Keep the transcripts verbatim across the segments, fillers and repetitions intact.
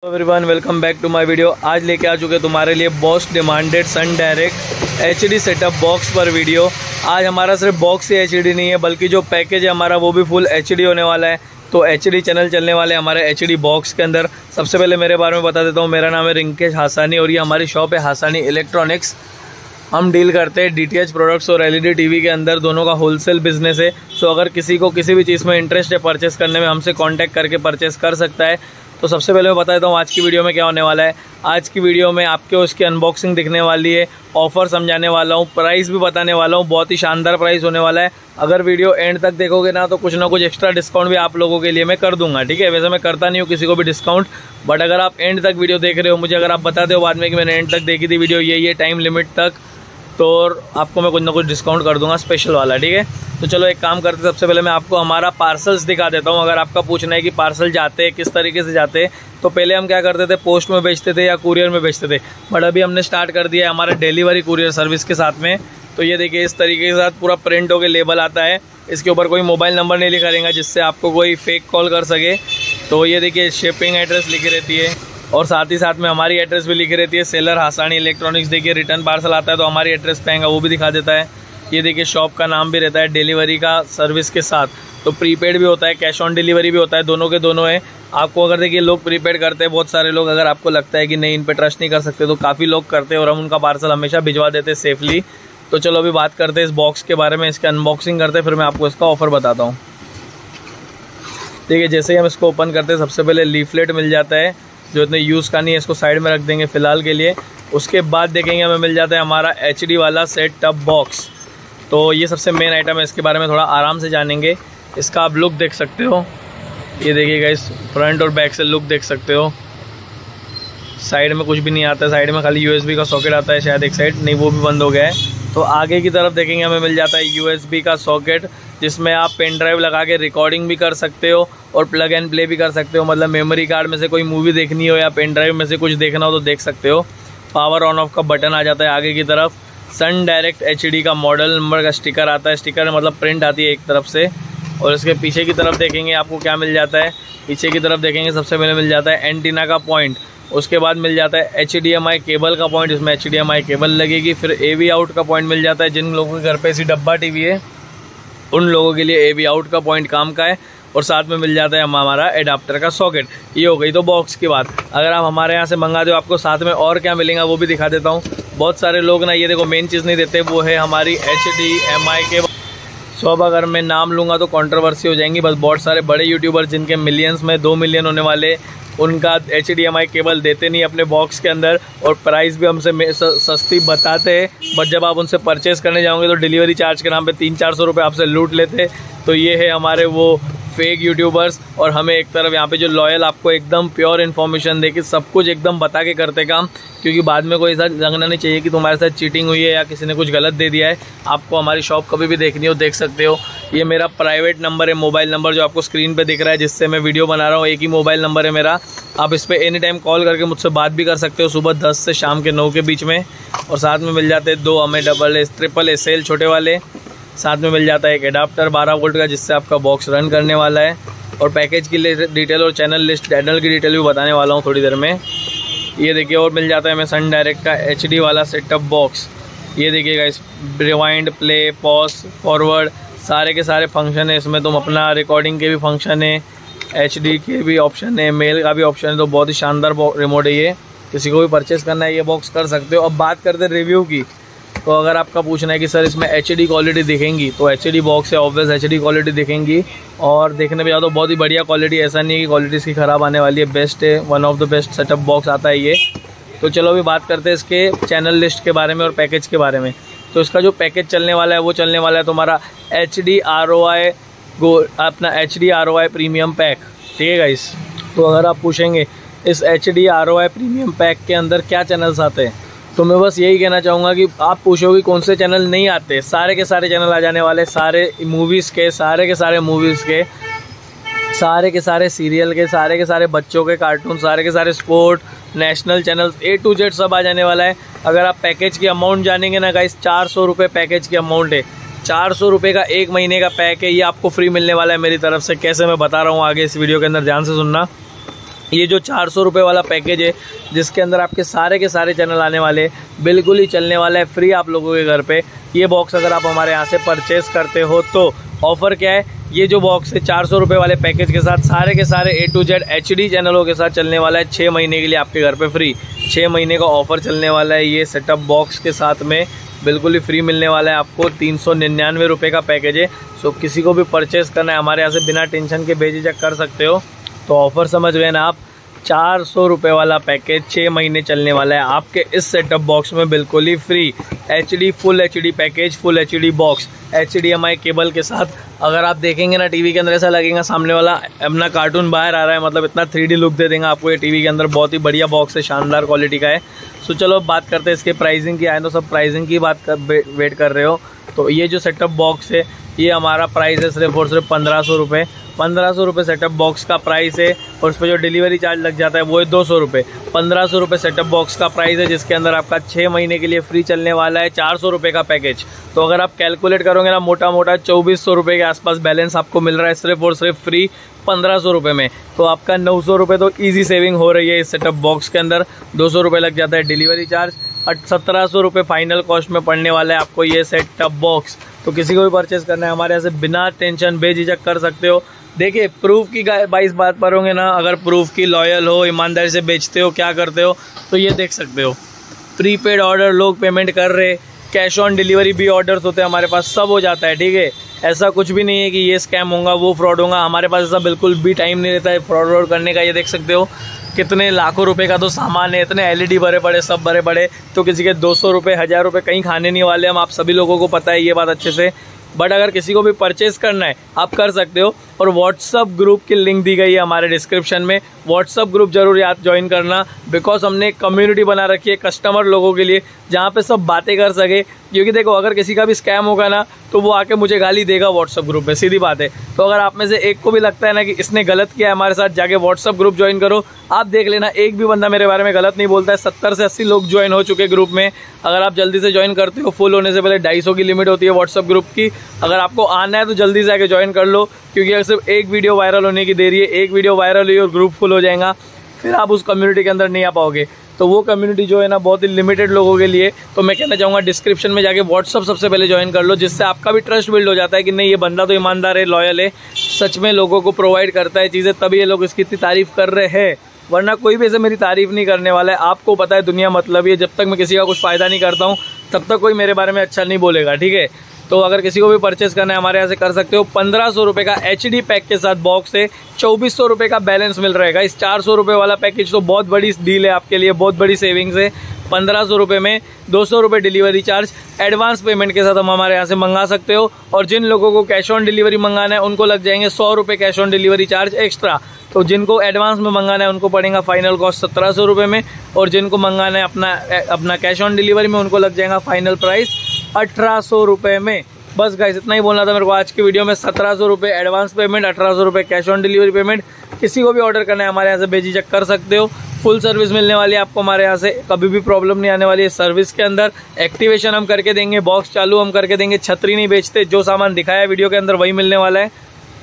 Everyone, welcome back to my video. आज लेके आ चुके तुम्हारे लिए most demanded Sun Direct HD setup box पर वीडियो। आज हमारा सिर्फ बॉक्स ही एचडी नहीं है, बल्कि जो पैकेज है हमारा वो भी फुल एचडी होने वाला है। तो एचडी चैनल चलने वाले हमारे एचडी बॉक्स के अंदर। सबसे पहले मेरे बारे में बता देता हूँ, मेरा नाम है रिंकेश हासानी और ये हमारी शॉप है हासानी इलेक्ट्रॉनिक्स। हम डील करते हैं डीटीएच प्रोडक्ट्स और एलईडी टीवी के अंदर, दोनों का होलसेल बिजनेस है। सो अगर किसी को किसी भी चीज़ में इंटरेस्ट है परचेस करने में, हमसे कांटेक्ट करके परचेस कर सकता है। तो सबसे पहले मैं बता देता हूँ आज की वीडियो में क्या होने वाला है। आज की वीडियो में आपको उसकी अनबॉक्सिंग दिखने वाली है, ऑफर समझाने वाला हूँ, प्राइस भी बताने वाला हूँ। बहुत ही शानदार प्राइस होने वाला है। अगर वीडियो एंड तक देखोगे ना तो कुछ ना कुछ एक्स्ट्रा डिस्काउंट भी आप लोगों के लिए मैं कर दूंगा, ठीक है। वैसे मैं करता नहीं हूँ किसी को भी डिस्काउंट, बट अगर आप एंड तक वीडियो देख रहे हो, मुझे अगर आप बताते हो बाद में कि मैंने एंड तक देखी थी वीडियो, ये ये टाइम लिमिट तक, तो आपको मैं कुछ ना कुछ डिस्काउंट कर दूंगा स्पेशल वाला, ठीक है। तो चलो एक काम करते, सबसे पहले मैं आपको हमारा पार्सल्स दिखा देता हूँ। अगर आपका पूछना है कि पार्सल जाते हैं किस तरीके से जाते हैं, तो पहले हम क्या करते थे, पोस्ट में भेजते थे या कुरियर में भेजते थे, बट अभी हमने स्टार्ट कर दिया है हमारा डिलीवरी कुरियर सर्विस के साथ में। तो ये देखिए इस तरीके के साथ पूरा प्रिंट होकर लेबल आता है। इसके ऊपर कोई मोबाइल नंबर नहीं लिखा रहेगा जिससे आपको कोई फेक कॉल कर सके। तो ये देखिए शिपिंग एड्रेस लिखी रहती है और साथ ही साथ में हमारी एड्रेस भी लिखी रहती है, सेलर हासानी इलेक्ट्रॉनिक्स। देखिए रिटर्न पार्सल आता है तो हमारी एड्रेस पे आएगा, वो भी दिखा देता है। ये देखिए शॉप का नाम भी रहता है डिलीवरी का सर्विस के साथ। तो प्रीपेड भी होता है, कैश ऑन डिलीवरी भी होता है, दोनों के दोनों है। आपको अगर देखिए लोग प्रीपेड करते हैं बहुत सारे लोग, अगर आपको लगता है कि नहीं इन पे ट्रस्ट नहीं कर सकते तो काफ़ी लोग करते हैं और हम उनका पार्सल हमेशा भिजवा देते हैं सेफली। तो चलो अभी बात करते हैं इस बॉक्स के बारे में, इसके अनबॉक्सिंग करते हैं, फिर मैं आपको इसका ऑफर बताता हूँ। देखिए जैसे ही हम इसको ओपन करते हैं सबसे पहले लीफलेट मिल जाता है, जो इतने यूज़ का नहीं है, इसको साइड में रख देंगे फ़िलहाल के लिए। उसके बाद देखेंगे हमें मिल जाता है हमारा एचडी वाला सेट टॉप बॉक्स। तो ये सबसे मेन आइटम है, इसके बारे में थोड़ा आराम से जानेंगे। इसका आप लुक देख सकते हो, ये देखिएगा, इस फ्रंट और बैक से लुक देख सकते हो। साइड में कुछ भी नहीं आता है, साइड में खाली यूएसबी का सॉकेट आता है शायद एक साइड, नहीं वो भी बंद हो गया है। तो आगे की तरफ देखेंगे हमें मिल जाता है यूएसबी का सॉकेट, जिसमें आप पेन ड्राइव लगा के रिकॉर्डिंग भी कर सकते हो और प्लग एंड प्ले भी कर सकते हो। मतलब मेमोरी कार्ड में से कोई मूवी देखनी हो या पेन ड्राइव में से कुछ देखना हो तो देख सकते हो। पावर ऑन ऑफ का बटन आ जाता है आगे की तरफ। सन डायरेक्ट एचडी का मॉडल नंबर का स्टिकर आता है, स्टिकर मतलब प्रिंट आती है एक तरफ से। और इसके पीछे की तरफ देखेंगे आपको क्या मिल जाता है, पीछे की तरफ देखेंगे सबसे पहले मिल जाता है एंटीना का पॉइंट। उसके बाद मिल जाता है H D M I cable का पॉइंट, इसमें H D M I cable लगेगी। फिर ए वी आउट का पॉइंट मिल जाता है, जिन लोगों के घर पे ऐसी डब्बा टीवी है उन लोगों के लिए ए वी आउट का पॉइंट काम का है। और साथ में मिल जाता है हमारा एडाप्टर का सॉकेट। ये हो गई तो बॉक्स की बात। अगर आप हमारे यहाँ से मंगाते हो आपको साथ में और क्या मिलेगा वो भी दिखा देता हूँ। बहुत सारे लोग ना ये देखो मेन चीज़ नहीं देते, वो है हमारी एच डी एम आई के। सो अब अगर मैं नाम लूँगा तो कंट्रोवर्सी हो जाएंगी, बस बहुत सारे बड़े यूट्यूबर जिनके मिलियंस में दो मिलियन होने वाले, उनका H D M I cable देते नहीं अपने बॉक्स के अंदर और प्राइस भी हमसे सस्ती बताते हैं। बट जब आप उनसे परचेस करने जाओगे तो डिलीवरी चार्ज के नाम पे तीन चार सौ रुपये आपसे लूट लेते। तो ये है हमारे वो फेक यूट्यूबर्स, और हमें एक तरफ यहाँ पे जो लॉयल आपको एकदम प्योर इन्फॉर्मेशन दे के सब कुछ एकदम बता के करते काम, क्योंकि बाद में कोई ऐसा लगना नहीं चाहिए कि तुम्हारे साथ चीटिंग हुई है या किसी ने कुछ गलत दे दिया है। आपको हमारी शॉप कभी भी देखनी हो देख सकते हो। ये मेरा प्राइवेट नंबर है, मोबाइल नंबर जो आपको स्क्रीन पे दिख रहा है जिससे मैं वीडियो बना रहा हूँ, एक ही मोबाइल नंबर है मेरा। आप इस पर एनी टाइम कॉल करके मुझसे बात भी कर सकते हो, सुबह दस से शाम के नौ के बीच में। और साथ में मिल जाते हैं दो हमें double S triple S L छोटे वाले। साथ में मिल जाता है एक एडाप्टर बारह वोल्ट का जिससे आपका बॉक्स रन करने वाला है। और पैकेज की डिटेल और चैनल लिस्ट चैनल की डिटेल भी बताने वाला हूँ थोड़ी देर में। ये देखिए और मिल जाता है हमें सन डायरेक्ट का एचडी वाला सेटअप बॉक्स। ये देखिएगा, इस रिवाइंड, प्ले, पॉज, फॉरवर्ड सारे के सारे फंक्शन है इसमें। तुम अपना रिकॉर्डिंग के भी फंक्शन है, एचडी के भी ऑप्शन है, मेल का भी ऑप्शन है। तो बहुत ही शानदार रिमोट है ये, किसी को भी परचेस करना है ये बॉक्स कर सकते हो। अब बात करते हैं रिव्यू की। तो अगर आपका पूछना है कि सर इसमें एचडी क्वालिटी दिखेंगी, तो एचडी बॉक्स है, ऑब्वियस एचडी क्वालिटी दिखेंगी। और देखने में जाओ तो बहुत ही बढ़िया क्वालिटी, ऐसा नहीं है कि क्वालिटी इसकी ख़राब आने वाली है, बेस्ट है, one of the best setup box आता है ये। तो चलो अभी बात करते हैं इसके चैनल लिस्ट के बारे में और पैकेज के बारे में। तो इसका जो पैकेज चलने वाला है वो चलने वाला है तुम्हारा H D R O I go अपना H D R O I premium pack, ठीक है गाइस। तो अगर आप पूछेंगे इस H D R O I premium pack के अंदर क्या चैनल्स आते हैं, तो मैं बस यही कहना चाहूँगा कि आप पूछोगे कौन से चैनल नहीं आते, सारे के सारे चैनल आ जाने वाले, सारे मूवीज़ के, सारे के सारे मूवीज़ के, सारे के सारे सीरियल के, सारे के सारे बच्चों के कार्टून, सारे के सारे sport, national channels, A to Z सब आ जाने वाला है। अगर आप पैकेज की अमाउंट जानेंगे ना गाइस, चार सौ रुपये पैकेज की अमाउंट है। चार सौ रुपये का एक महीने का पैक है, ये आपको फ्री मिलने वाला है मेरी तरफ से। कैसे मैं बता रहा हूँ आगे इस वीडियो के अंदर, ध्यान से सुनना। ये जो चार सौ रुपये वाला पैकेज है जिसके अंदर आपके सारे के सारे चैनल आने वाले, बिल्कुल ही चलने वाला है फ्री आप लोगों के घर पे। ये बॉक्स अगर आप हमारे यहाँ से परचेस करते हो तो ऑफ़र क्या है, ये जो बॉक्स है चार सौ रुपये वाले पैकेज के साथ सारे के सारे A to Z H D चैनलों के साथ चलने वाला है छः महीने के लिए आपके घर पे फ्री। छः महीने का ऑफ़र चलने वाला है। ये सेटअप बॉक्स के साथ में बिल्कुल ही फ्री मिलने वाला है आपको। तीन सौ निन्यानवे रुपये का पैकेज है। सो किसी को भी परचेस करना है हमारे यहाँ से बिना टेंशन के बेझिझक कर सकते हो। तो ऑफ़र समझ गए ना आप, चार सौ रुपये वाला पैकेज छः महीने चलने वाला है आपके इस सेटअप बॉक्स में बिल्कुल ही free. H D full H D package, full H D box, H D M I cable के साथ। अगर आप देखेंगे ना टीवी के अंदर ऐसा लगेगा सामने वाला अपना कार्टून बाहर आ रहा है, मतलब इतना थ्री डी लुक दे देंगे आपको ये टीवी के अंदर। बहुत ही बढ़िया बॉक्स है, शानदार क्वालिटी का है। सो चलो बात करते हैं इसके प्राइसिंग की। आए तो सब प्राइसिंग की बात कर वेट कर रहे हो। तो ये जो सेटअप बॉक्स है ये हमारा प्राइस है सिर्फ और सिर्फ पंद्रह सौ रुपये। पंद्रह सौ रुपये सेटअप बॉक्स का प्राइस है और उस पर जो डिलीवरी चार्ज लग जाता है वो है दो सौ रुपये। पंद्रह सौ रुपये सेटअप बॉक्स का प्राइस है जिसके अंदर आपका छः महीने के लिए फ्री चलने वाला है चार सौ रुपये का पैकेज। तो अगर आप कैलकुलेट करोगे ना मोटा मोटा चौबीस सौ रुपये के आसपास बैलेंस आपको मिल रहा है सिर्फ और सिर्फ फ्री पंद्रह सौ रुपये में। तो आपका नौ सौ रुपये तो ईजी सेविंग हो रही है इस सेटअप बॉक्स के अंदर। दो सौ रुपये लग जाता है डिलीवरी चार्ज और सत्रह सौ रुपये फाइनल कॉस्ट में पड़ने वाला है आपको ये सेटअप बॉक्स। तो किसी को भी परचेस करना है हमारे यहाँ से बिना टेंशन बेझिझक कर सकते हो। देखिए प्रूफ की बाईस बात करोगे ना, अगर प्रूफ की लॉयल हो, ईमानदारी से बेचते हो, क्या करते हो, तो ये देख सकते हो। प्रीपेड ऑर्डर लोग पेमेंट कर रहे, कैश ऑन डिलीवरी भी ऑर्डर्स होते हैं हमारे पास, सब हो जाता है। ठीक है, ऐसा कुछ भी नहीं है कि ये स्कैम होगा वो फ्रॉड होगा। हमारे पास ऐसा बिल्कुल भी टाइम नहीं रहता है फ्रॉड व्रॉड करने का। ये देख सकते हो कितने लाखों रुपए का तो सामान है, इतने एलईडी बड़े बड़े सब बड़े बड़े, तो किसी के दो सौ रुपये हज़ार रुपये कहीं खाने नहीं वाले हम। आप सभी लोगों को पता है ये बात अच्छे से। बट अगर किसी को भी परचेस करना है आप कर सकते हो। और व्हाट्सअप ग्रुप की लिंक दी गई है हमारे डिस्क्रिप्शन में। व्हाट्सअप ग्रुप जरूर याद ज्वाइन करना, बिकॉज हमने एक कम्युनिटी बना रखी है कस्टमर लोगों के लिए जहाँ पे सब बातें कर सके। क्योंकि देखो अगर किसी का भी स्कैम होगा ना तो वो आके मुझे गाली देगा व्हाट्सअप ग्रुप में, सीधी बात है। तो अगर आप में से एक को भी लगता है ना कि इसने गलत किया है हमारे साथ, जाके व्हाट्सअप ग्रुप ज्वाइन करो। आप देख लेना एक भी बंदा मेरे बारे में गलत नहीं बोलता है। सत्तर से अस्सी लोग ज्वाइन हो चुके ग्रुप में। अगर आप जल्दी से ज्वाइन करते हो, फुल होने से पहले ढाई सौ की लिमिट होती है व्हाट्सअप ग्रुप की। अगर आपको आना है तो जल्दी से आके ज्वाइन कर लो, क्योंकि अगर सिर्फ एक वीडियो वायरल होने की देरी है, एक वीडियो वायरल हुई और ग्रुप फुल हो जाएगा, फिर आप उस कम्युनिटी के अंदर नहीं आ पाओगे। तो वो कम्युनिटी जो है ना बहुत ही लिमिटेड लोगों के लिए। तो मैं कहना चाहूँगा डिस्क्रिप्शन में जाके व्हाट्सअप सबसे पहले ज्वाइन कर लो, जिससे आपका भी ट्रस्ट बिल्ड हो जाता है कि नहीं ये बंदा तो ईमानदार है, लॉयल है, सच में लोगों को प्रोवाइड करता है चीज़ें, तभी ये लोग इसकी इतनी तारीफ कर रहे हैं। वरना कोई भी ऐसे मेरी तारीफ नहीं करने वाला है। आपको पता है दुनिया मतलब ये, जब तक मैं किसी का कुछ फ़ायदा नहीं करता हूँ तब तक कोई मेरे बारे में अच्छा नहीं बोलेगा। ठीक है, तो अगर किसी को भी परचेस करना है हमारे यहाँ से कर सकते हो। पंद्रह सौ रुपये का एच डी पैक के साथ बॉक्स है, चौबीस सौ रुपये का बैलेंस मिल रहेगा। इस चार सौ रुपये वाला पैकेज तो बहुत बड़ी डील है आपके लिए, बहुत बड़ी सेविंग्स है। पंद्रह सौ रुपये में दो सौ रुपये डिलीवरी चार्ज एडवांस पेमेंट के साथ हम हमारे यहाँ से मंगा सकते हो। और जिन लोगों को कैश ऑन डिलीवरी मंगाना है उनको लग जाएंगे सौ रुपये cash on delivery charge extra. तो जिनको एडवांस में मंगाना है उनको पड़ेगा फाइनल कॉस्ट सत्रह सौ रुपये में, और जिनको मंगाना है अपना अपना कैश ऑन डिलीवरी में उनको लग जाएगा फाइनल प्राइस अठारह सौ रुपये में। बस गाइस इतना ही बोलना था मेरे को आज की वीडियो में। सत्रह सौ रुपये एडवांस पेमेंट, अठारह सौ रुपये कैश ऑन डिलीवरी पेमेंट। किसी को भी ऑर्डर करना है हमारे यहाँ से बेझिझक कर सकते हो। फुल सर्विस मिलने वाली है आपको हमारे यहाँ से, कभी भी प्रॉब्लम नहीं आने वाली है सर्विस के अंदर। एक्टिवेशन हम करके देंगे, बॉक्स चालू हम करके देंगे। छतरी नहीं बेचते, जो सामान दिखाया है वीडियो के अंदर वही मिलने वाला है।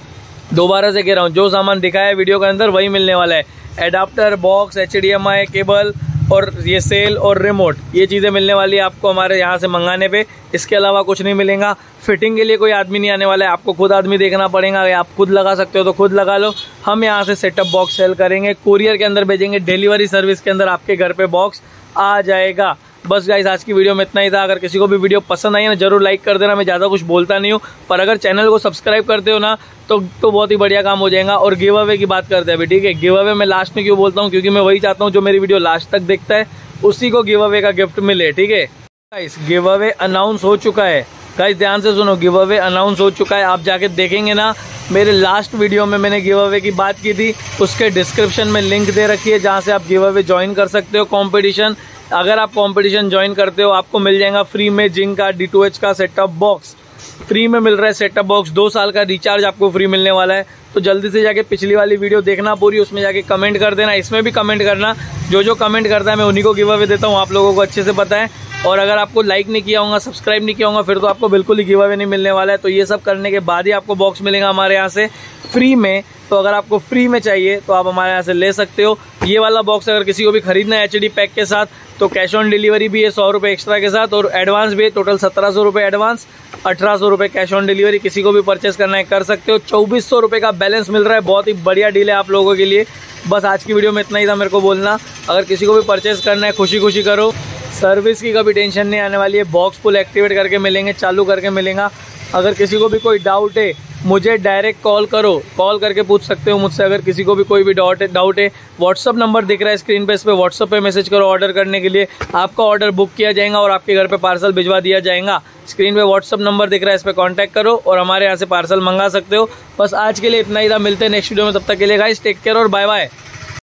दोबारा से कह रहा हूँ, जो सामान दिखाया है वीडियो के अंदर वही मिलने वाला है। Adapter, box, H D M I cable और ये सेल और रिमोट, ये चीज़ें मिलने वाली है आपको हमारे यहाँ से मंगाने पे। इसके अलावा कुछ नहीं मिलेगा। फिटिंग के लिए कोई आदमी नहीं आने वाला है, आपको खुद आदमी देखना पड़ेगा। अगर आप खुद लगा सकते हो तो खुद लगा लो। हम यहाँ से सेटअप बॉक्स सेल करेंगे, कुरियर के अंदर भेजेंगे, डिलीवरी सर्विस के अंदर आपके घर पे बॉक्स आ जाएगा। बस गाइस आज की वीडियो में इतना ही था। अगर किसी को भी वीडियो पसंद आई है ना जरूर लाइक कर देना। मैं ज़्यादा कुछ बोलता नहीं हूँ, पर अगर चैनल को सब्सक्राइब करते हो ना तो तो बहुत ही बढ़िया काम हो जाएगा। और गिव अवे की बात करते हैं अभी, ठीक है। गिव अवे मैं लास्ट में क्यों बोलता हूँ, क्योंकि मैं वही चाहता हूँ जो मेरी वीडियो लास्ट तक देखता है उसी को गिव अवे का गिफ्ट मिले, ठीक है। गाइस गिव अवे अनाउंस हो चुका है। गाइस ध्यान से सुनो, गिव अवे अनाउंस हो चुका है। आप जाके देखेंगे ना, मेरे लास्ट वीडियो में मैंने गिव अवे की बात की थी, उसके डिस्क्रिप्शन में लिंक दे रखी है जहाँ से आप गिव अवे ज्वाइन कर सकते हो। कॉम्पिटिशन, अगर आप कंपटीशन ज्वाइन करते हो आपको मिल जाएगा फ्री में जिंक का डी टू एच का सेटअप बॉक्स। फ्री में मिल रहा है सेटअप बॉक्स। दो साल का रिचार्ज आपको फ्री मिलने वाला है। तो जल्दी से जाके पिछली वाली वीडियो देखना पूरी, उसमें जाके कमेंट कर देना, इसमें भी कमेंट करना। जो जो कमेंट करता है मैं उन्हीं को गिव अवे देता हूँ, आप लोगों को अच्छे से पता है। और अगर आपको लाइक नहीं किया होगा, सब्सक्राइब नहीं किया होगा, फिर तो आपको बिल्कुल ही गिव अवे नहीं मिलने वाला है। तो ये सब करने के बाद ही आपको बॉक्स मिलेगा हमारे यहाँ से फ्री में। तो अगर आपको फ्री में चाहिए तो आप हमारे यहाँ से ले सकते हो। ये वाला बॉक्स अगर किसी को भी खरीदना है एच डी पैक के साथ तो कैश ऑन डिलीवरी भी है सौ रुपये एक्स्ट्रा के साथ, और एडवांस भी है। टोटल सत्रह सौ रुपये एडवांस, अठारह सौ रुपये कैश ऑन डिलीवरी। किसी को भी परचेस करना है कर सकते हो। चौबीस सौ रुपये का बैलेंस मिल रहा है, बहुत ही बढ़िया डील है आप लोगों के लिए। बस आज की वीडियो में इतना ही था मेरे को बोलना। अगर किसी को भी परचेस करना है खुशी खुशी करो, सर्विस की कभी टेंशन नहीं आने वाली है। बॉक्स फुल एक्टिवेट करके मिलेंगे, चालू करके मिलेगा। अगर किसी को भी कोई डाउट है मुझे डायरेक्ट कॉल करो, कॉल करके पूछ सकते हो मुझसे। अगर किसी को भी कोई भी डाउट है डाउट है व्हाट्सअप नंबर दिख रहा है स्क्रीन पे, इस पे व्हाट्सअप पे मैसेज करो ऑर्डर करने के लिए। आपका ऑर्डर बुक किया जाएगा और आपके घर पे पार्सल भिजवा दिया जाएगा। स्क्रीन पे व्हाट्सअप नंबर दिख रहा है, इस पे कांटेक्ट करो और हमारे यहाँ से पार्सल मंगा सकते हो। बस आज के लिए इतना ही था, मिलते हैं नेक्स्ट वीडियो में। तब तक के लिए गाइस टेक केयर और बाय बाय।